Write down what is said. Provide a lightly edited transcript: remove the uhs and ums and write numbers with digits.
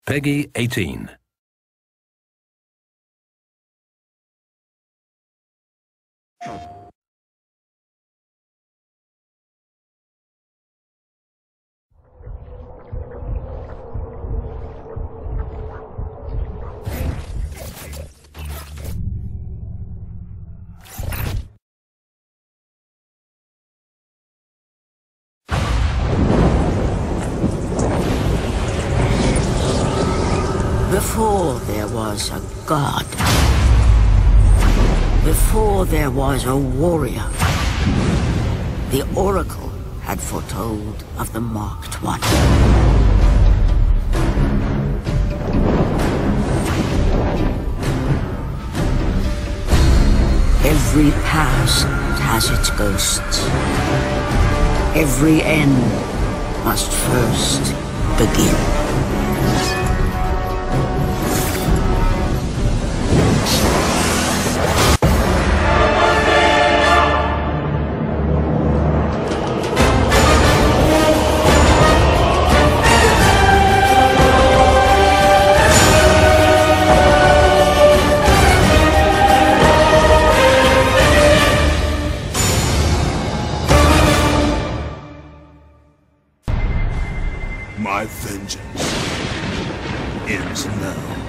Peggy 18. Before there was a god, before there was a warrior, the Oracle had foretold of the Marked One. Every past has its ghosts. Every end must first begin. My vengeance ends now.